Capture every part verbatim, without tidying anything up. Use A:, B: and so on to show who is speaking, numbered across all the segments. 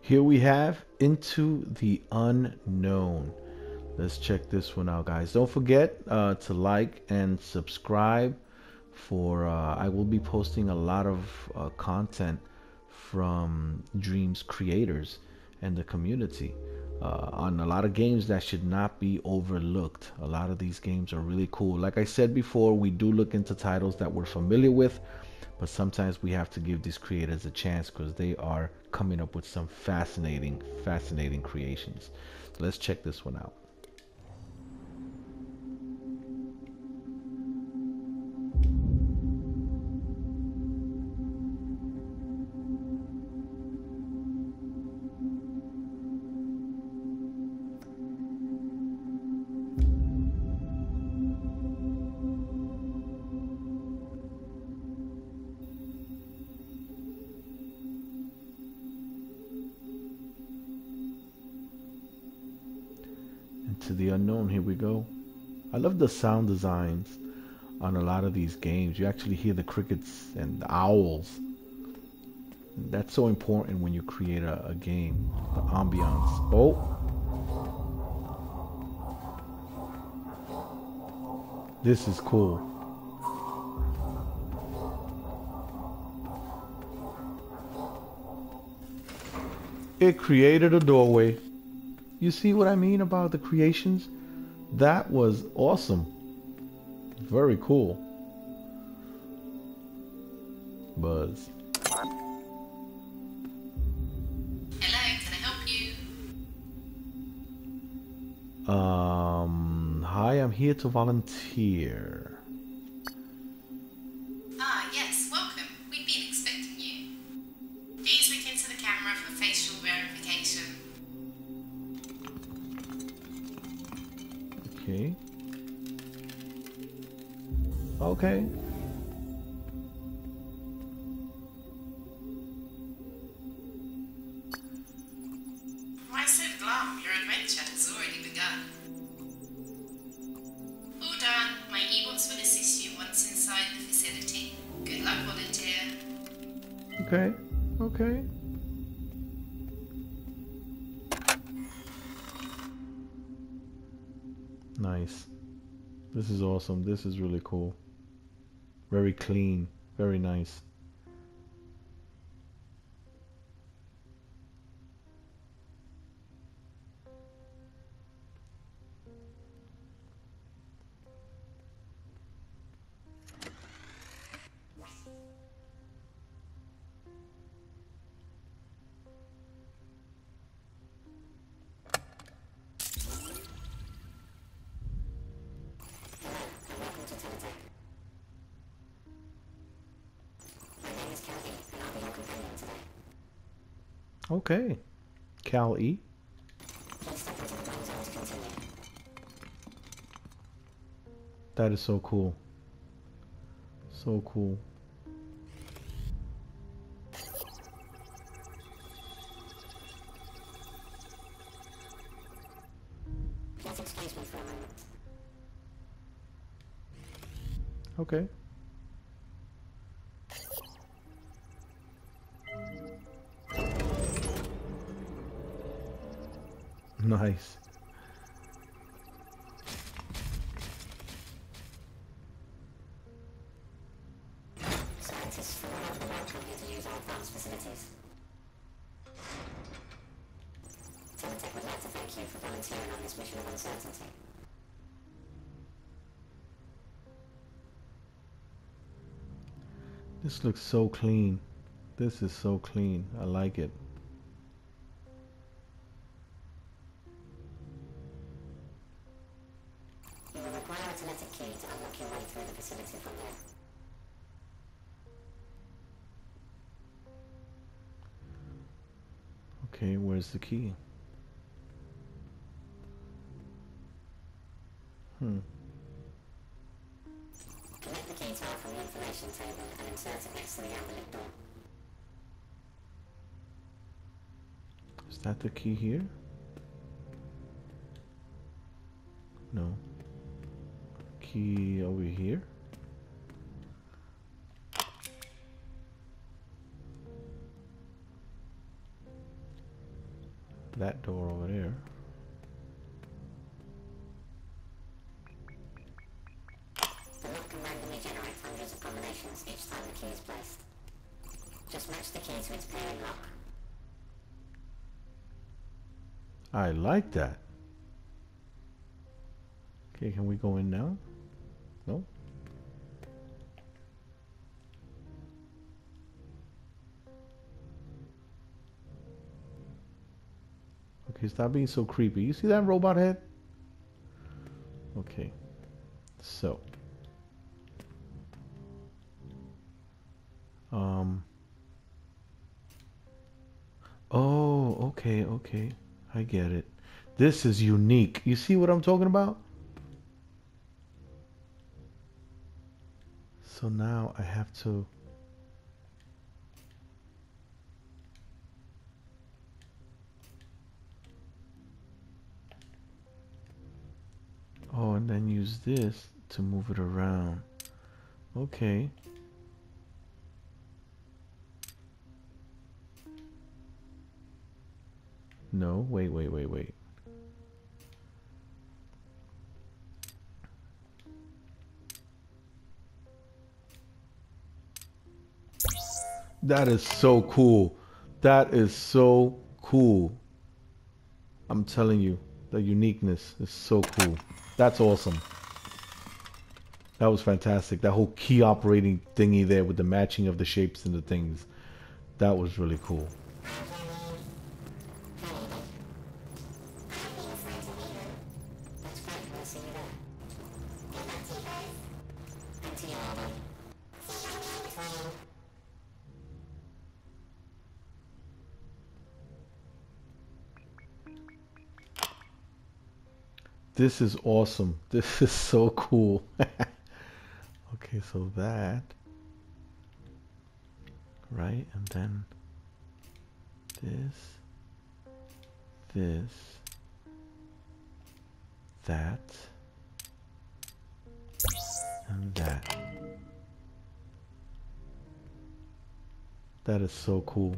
A: Here we have Into the Unknown. Let's check this one out, guys. Don't forget uh, to like and subscribe for uh, I will be posting a lot of uh, content from Dreams creators and the community uh, on a lot of games that should not be overlooked. A lot of these games are really cool. Like I said before, we do look into titles that we're familiar with, but sometimes we have to give these creators a chance because they are coming up with some fascinating, fascinating creations. So let's check this one out. Into the Unknown, here we go. I love the sound designs on a lot of these games. You actually hear the crickets and the owls. That's so important when you create a, a game. The ambiance. Oh, this is cool. It created a doorway. You see what I mean about the creations? That was awesome. Very cool. Buzz.
B: Hello, can I help you?
A: Um, hi, I'm here to volunteer.
B: Ah, yes, welcome. We'd been expecting you. Please look into the camera for facial verification.
A: Okay. Okay.
B: Why so glum? Your adventure has already begun. All done. My e-bots will assist you once inside the facility. Good luck, volunteer.
A: Okay. Okay. Nice. This is awesome. This is really cool. Very clean. Very nice. Okay. Cal E. That is so cool. So cool.
C: Please excuse me for a moment.
A: Okay. Nice.
C: Scientists from around the world come here to use our advanced facilities. Teletech would like to thank you for volunteering on this mission of uncertainty.
A: This looks so clean. This is so clean. I like it.
C: You will require a teletic key to unlock your way through the facility from there.
A: Okay, where's the key? Hmm.
C: Collect the key tile from the information table and insert it next to the amber-lit door.
A: Is that the key here? No. Key over here? that door over there.
C: The lock can randomly generate hundreds of combinations each time the key is placed. Just match the key to its parent lock.
A: I like that. Okay, can we go in now? No? Okay, stop being so creepy. You see that robot head? Okay. So. Um. Oh, okay, okay. I get it. This is unique. You see what I'm talking about? So now I have to... Oh, and then use this to move it around. Okay. No, wait, wait, wait, wait. That is so cool. That is so cool. I'm telling you, the uniqueness is so cool. That's awesome. That was fantastic. That whole key operating thingy there with the matching of the shapes and the things. That was really cool. This is awesome. This is so cool. Okay, so that, right, and then this, this, that, and that. That is so cool.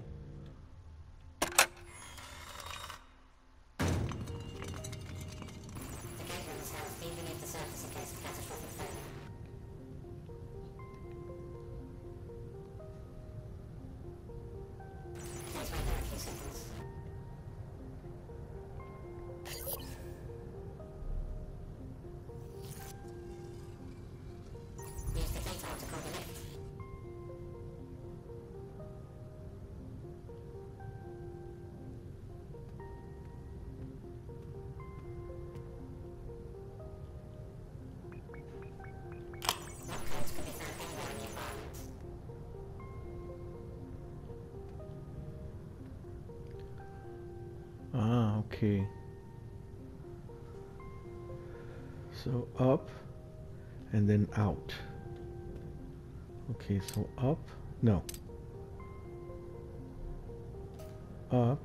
A: Ah, okay. So up and then out. Okay, so up, no. Up,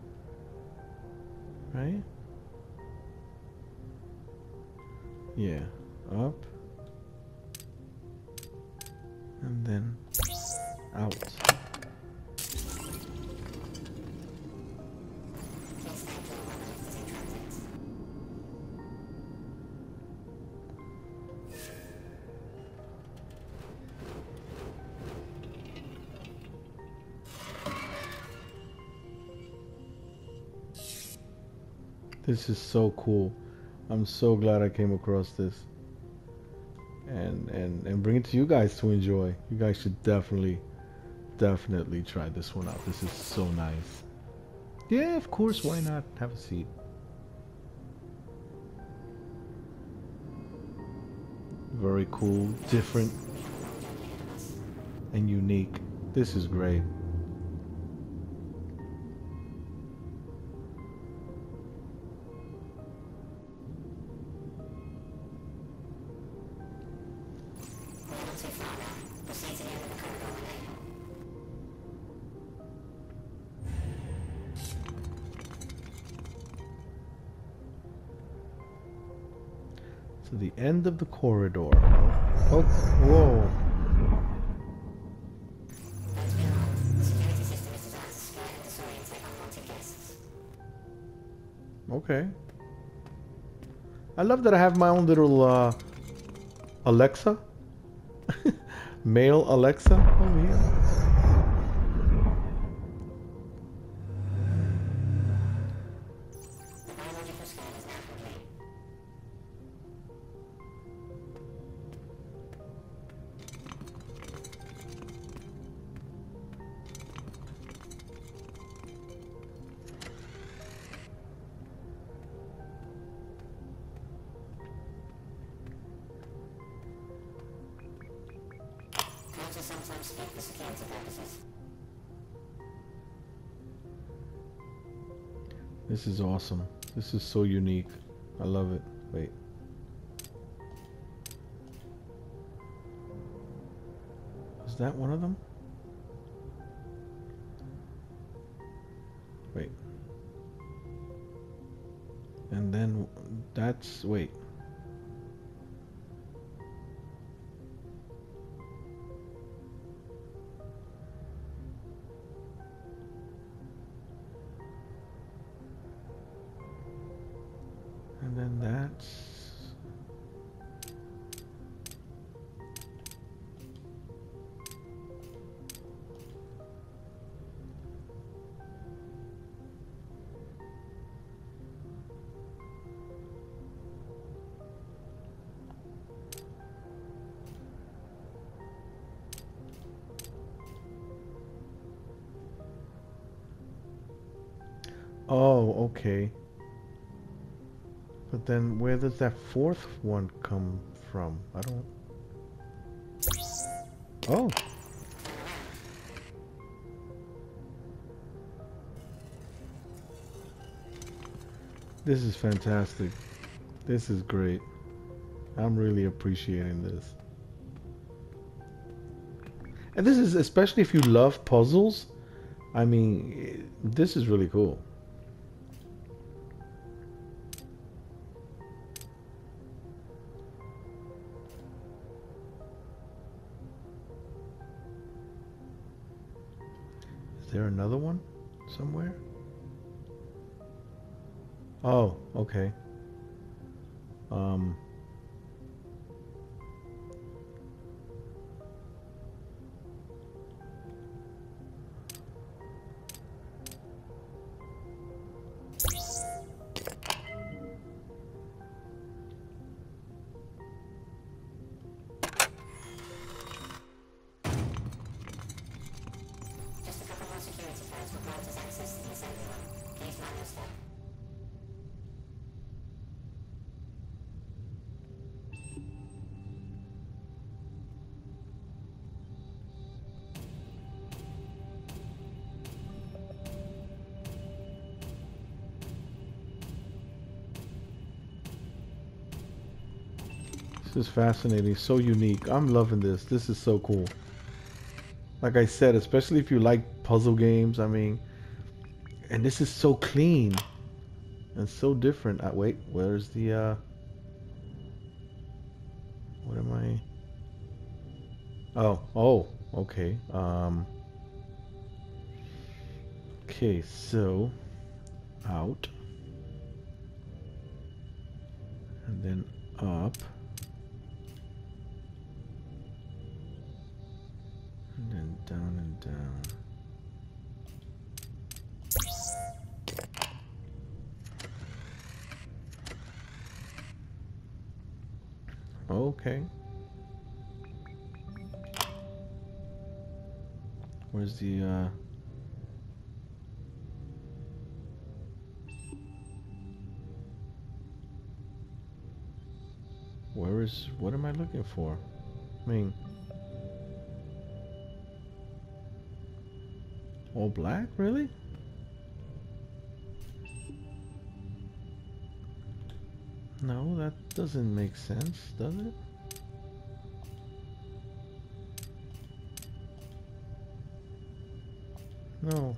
A: right? Yeah, up and then out. This is so cool. I'm so glad I came across this. And, and, and bring it to you guys to enjoy. You guys should definitely, definitely try this one out. This is so nice. Yeah, of course, why not? Have a seat. Very cool, different, and unique. This is great. To the end of the corridor. Oh, whoa. Okay. I love that I have my own little uh, Alexa. Male Alexa over here.
C: The biological scan is now complete. Codes are sometimes skipped for security purposes.
A: This is awesome. This is so unique. I love it. Wait. Is that one of them? Wait. And then that's wait. And then that's oh, okay. But then where does that fourth one come from? I don't... Oh. This is fantastic. This is great. I'm really appreciating this. And this is especially if you love puzzles. I mean, this is really cool. Is there another one somewhere? Oh, okay. Um...
C: Just a couple more security codes will grant us access to the assembly line. Please mind your step.
A: This is fascinating, so unique. I'm loving this. This is so cool. Like I said, especially if you like puzzle games, I mean, and this is so clean and so different. Uh, wait, where's the, uh, what am I? Oh, oh, okay. Um, okay, so out and then up. And then down and down. Okay. Where's the, uh... Where is... What am I looking for? I mean... All black? Really? No, that doesn't make sense, does it? No.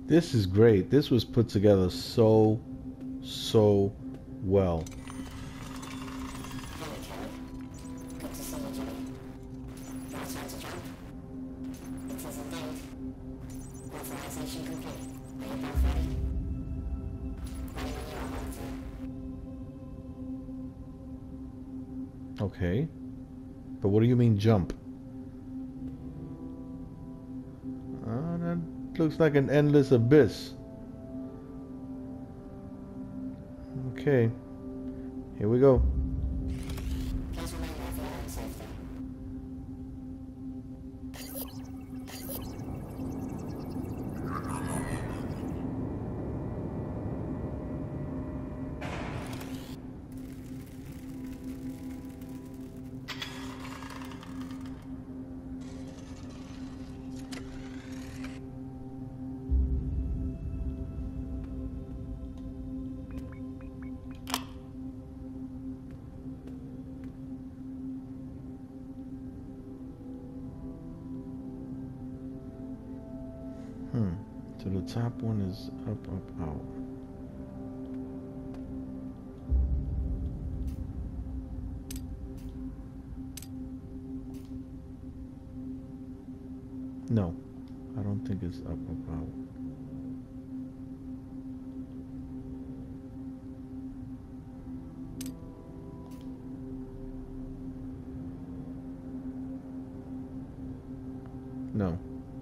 A: This is great. This was put together so, so well.
C: Hello, Kelly. Good to see you, Jimmy. Got a time to jump? It is indeed. Authorization complete. Are you both ready? Ready when you are, Martin.
A: Okay. But what do you mean jump? Uh, that looks like an endless abyss. Okay. Here we go.
C: Please remain there for your own safety.
A: Hmm. So the top one is up, up, out. No, I don't think it's up, up, out. No.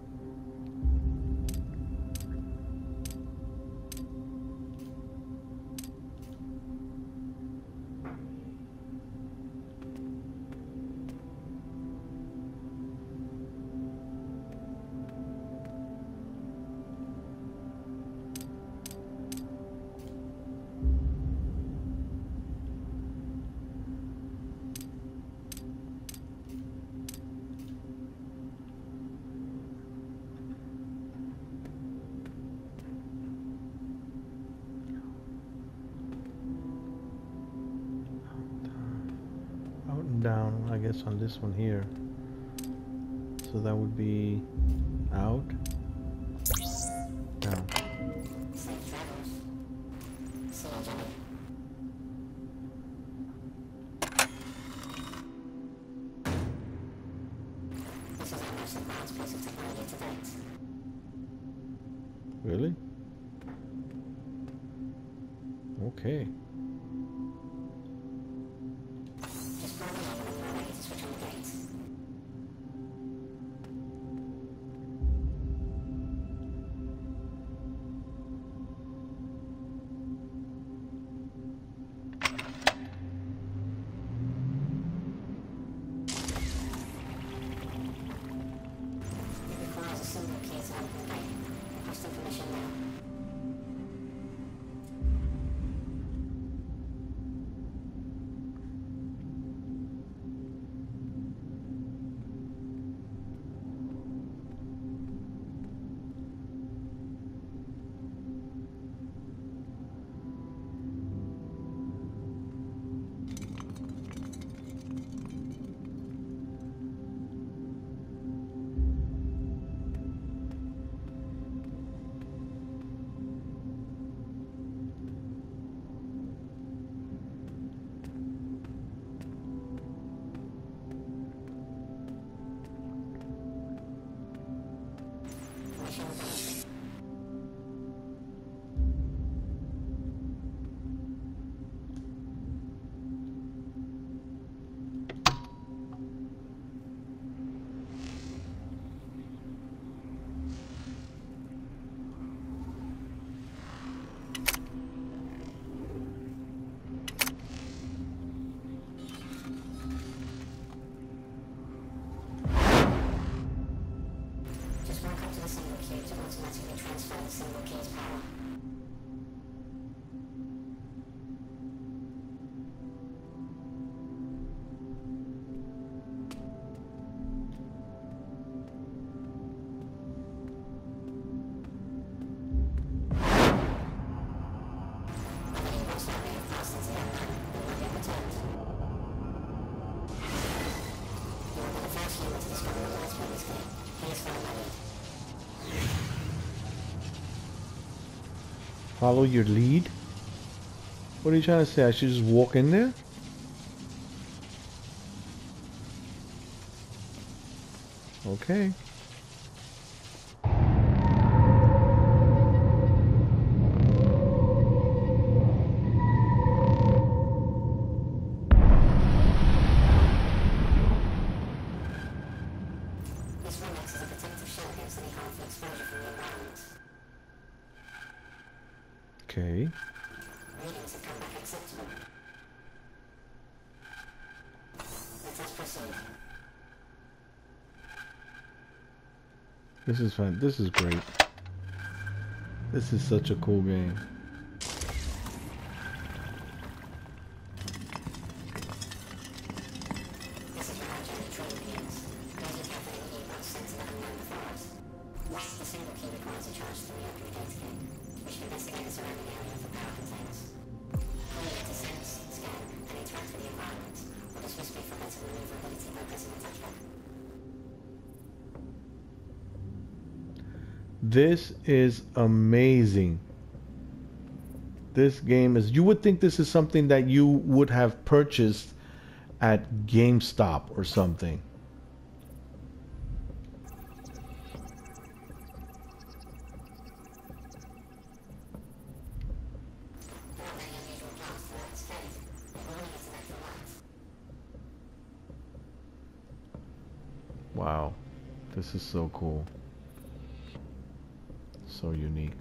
A: Out and down, I guess, on this one here. So that would be out, down.
C: Safe travels. See you, Jimmy. This is our most advanced piece of technology to date.
A: Really? Okay.
C: Just follow me when you are ready to switch on the gates. It requires a simple key to open the gate. Requesting permission now.
A: Follow your lead? What are you trying to say? I should just walk in there? Okay.
C: This room acts as a protective shell against any harmful exposure from the environment.
A: Okay.
C: Readings have come back acceptable. Let us proceed.
A: This is fun. This is great. This is such a cool game.
C: This is where our journey truly begins. Closing carefully the key box sends another known before us. The single key requires a charge to reopen the gate again. We should investigate the surrounding area for power containers. Only to sense, scan, and interact with the environment. Or dismiss me for better maneuverability by pressing the touchpad.
A: This is amazing. This game is, you would think this is something that you would have purchased at GameStop or something. Wow, this is so cool. So unique.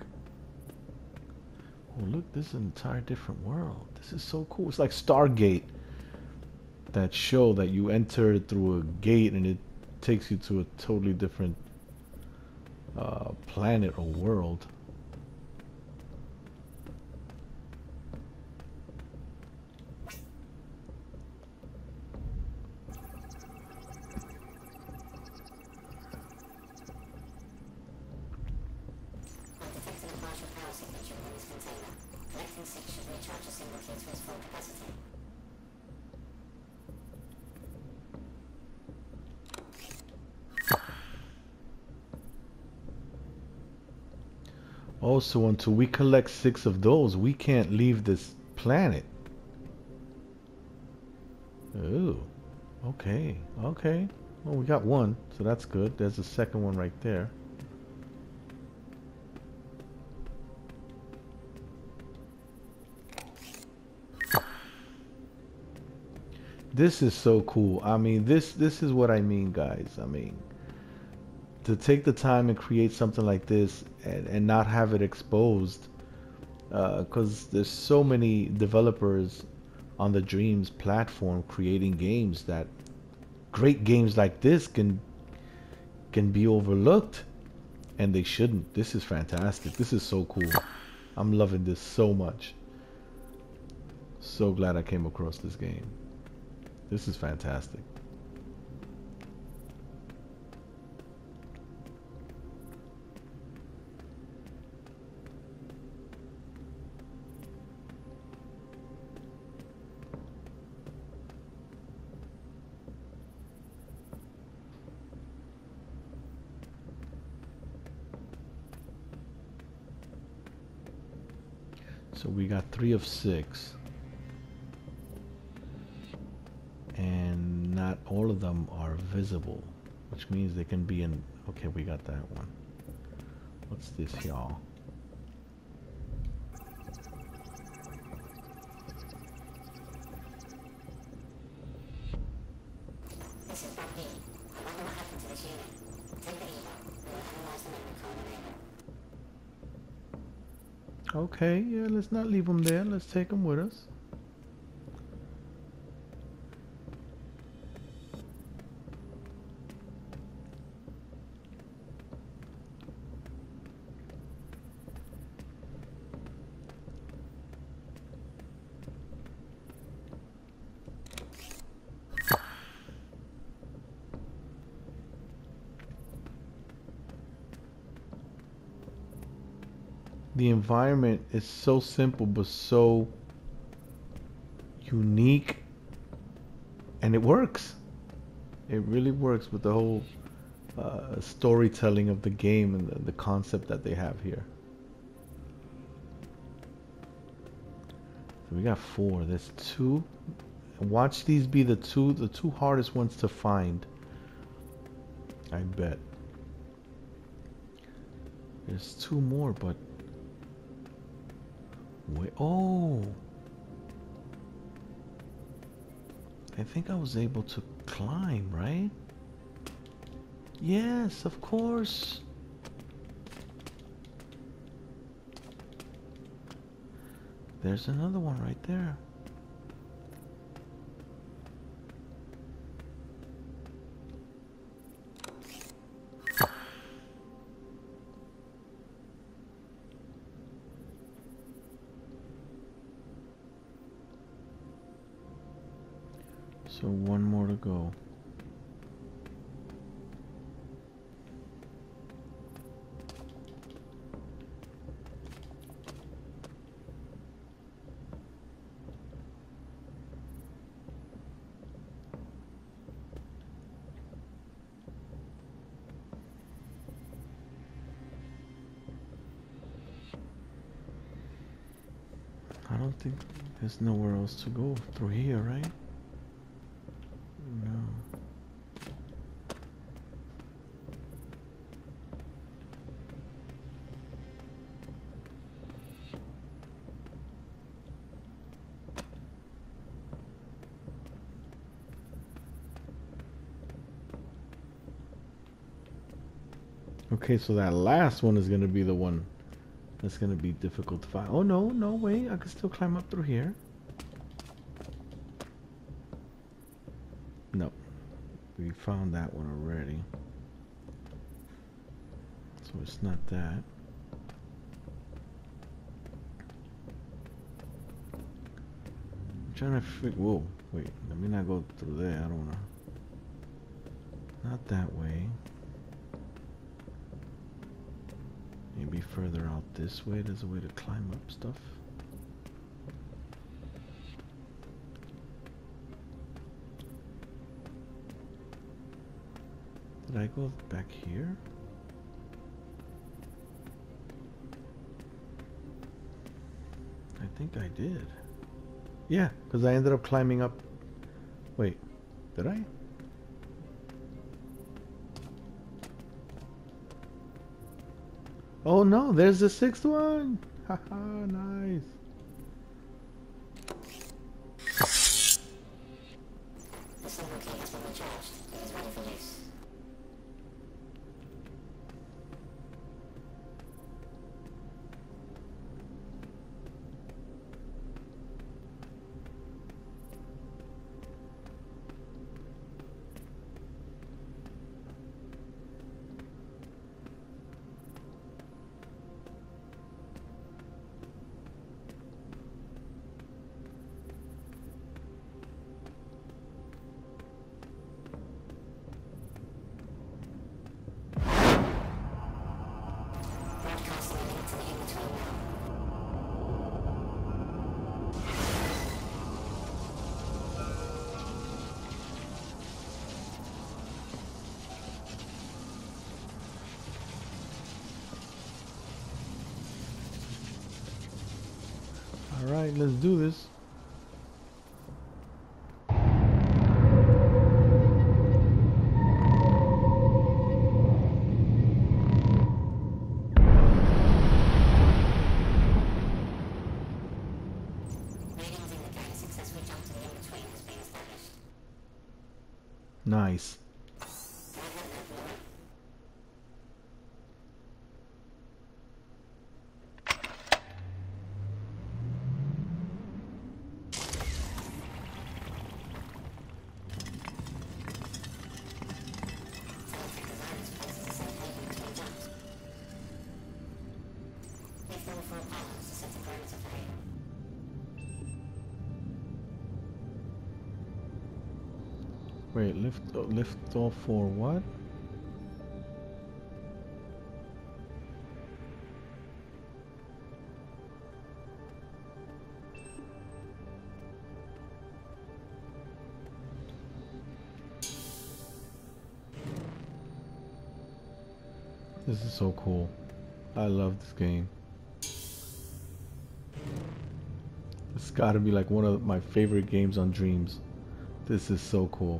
A: Oh look, this is an entire different world. This is so cool. It's like Stargate. That show that you enter through a gate and it takes you to a totally different uh, planet or world. Also, until we collect six of those, we can't leave this planet. Ooh, okay, okay. Well, we got one, so that's good. There's a second one right there. This is so cool. I mean, this this is what I mean, guys. I mean, to take the time and create something like this and, and not have it exposed, because uh, there's so many developers on the Dreams platform creating games that great games like this can can be overlooked, and they shouldn't. This is fantastic. This is so cool. I'm loving this so much. So glad I came across this game. This is fantastic. So we got three of six. And not all of them are visible, which means they can be in... Okay, we got that one. What's this, y'all?
C: This is Bob B. I wonder what happened to this unit. Take the email. We'll analyze the memory card later.
A: Okay, yeah, let's not leave them there. Let's take them with us. The environment is so simple but so unique, and it works. It really works with the whole uh, storytelling of the game and the, the concept that they have here. So we got four. There's two. Watch these be the two the two hardest ones to find. I bet. There's two more, but wait. Oh, I think I was able to climb, right? Yes, of course. There's another one right there. So one more to go. I don't think there's nowhere else to go through here, right? No. Okay, so that last one is going to be the one that's going to be difficult to find. Oh, no, no, wait. I can still climb up through here. No. We found that one already. So it's not that. I'm trying to figure... Whoa, wait. Let me not go through there. I don't want to... Not that way. Maybe further out this way. There's a way to climb up stuff. Did I go back here? I think I did. Yeah, because I ended up climbing up. Wait, did I? Oh no, there's the sixth one! Haha, nice.
C: The silver key has been recharged. It is ready for use. Broadcasting a link to the in-between now.
A: Alright, let's do this.
C: Ratings indicate a successful jump to the in-between has been established.
A: Nice. Wait, lift uh, lift off for what? This is so cool. I love this game. Let's gotta be like one of my favorite games on Dreams. This is so cool.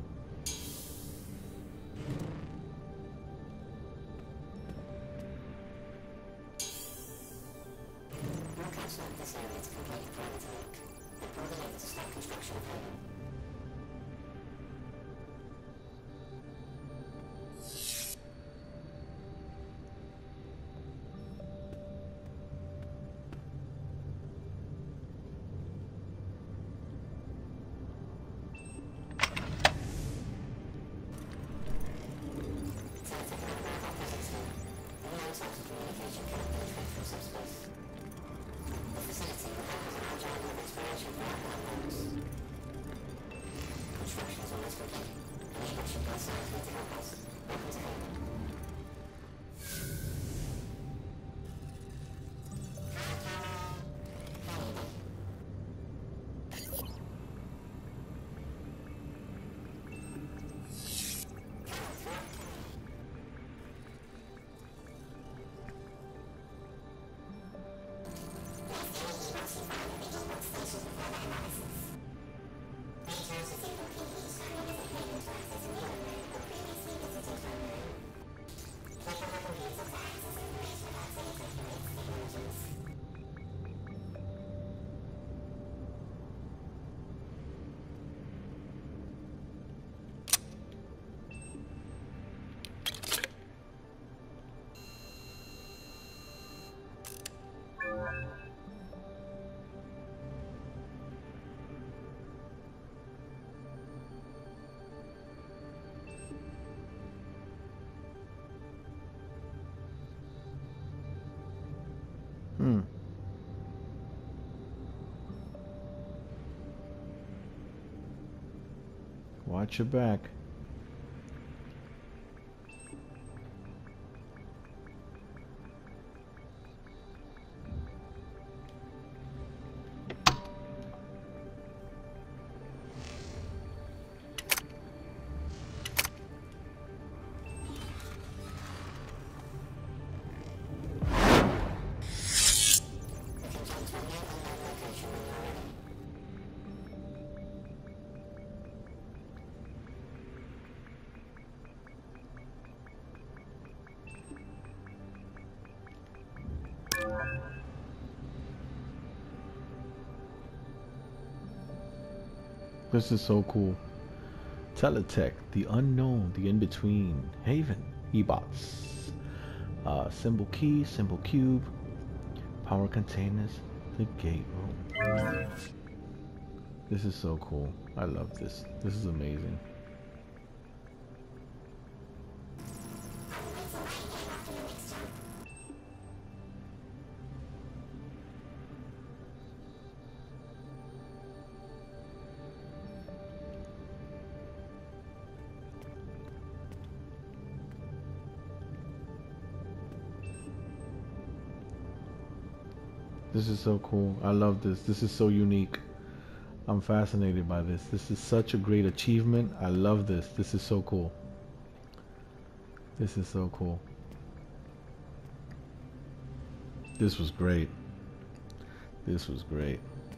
A: Hmm. Watch your back. This is so cool. Teletech, the unknown, the in-between, Haven, E-bots, uh, symbol key, symbol cube, power containers, the gate room. This is so cool. I love this. This is amazing. This is so cool. I love this. This is so unique. I'm fascinated by this. This is such a great achievement. I love this. This is so cool. This is so cool. This was great. This was great.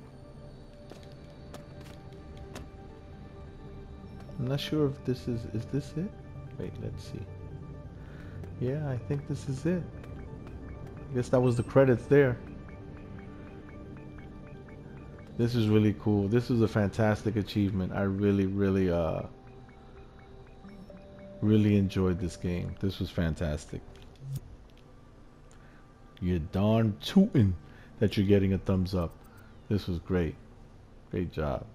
A: I'm not sure if this is, is this it? Wait, let's see. Yeah, I think this is it. I guess that was the credits there. This is really cool. This is a fantastic achievement. I really, really, uh, really enjoyed this game. This was fantastic. You're darn tootin' that you're getting a thumbs up. This was great. Great job.